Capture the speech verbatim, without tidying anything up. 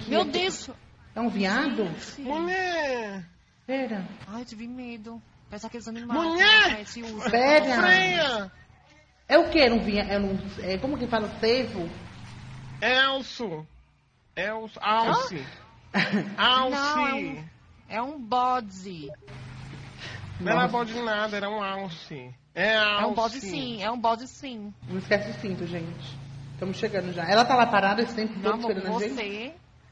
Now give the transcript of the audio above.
Meu Deus! É um viado? Gente. Mulher! Pera. Ai, eu tive medo. Parece aqueles animais. Mulher! Que a gente usa. Pera. Freia! É o que? É um viado? É um, é, como que fala? Cervo? Elso! Elso. Alce! Alce! Não, é um, é um bode. Não era bode de nada, era um alce. É alce. É um bode sim, é um bode sim. Não esquece o cinto, gente. Estamos chegando já. Ela tá lá parada esse tempo Meu todo amor, esperando a gente? você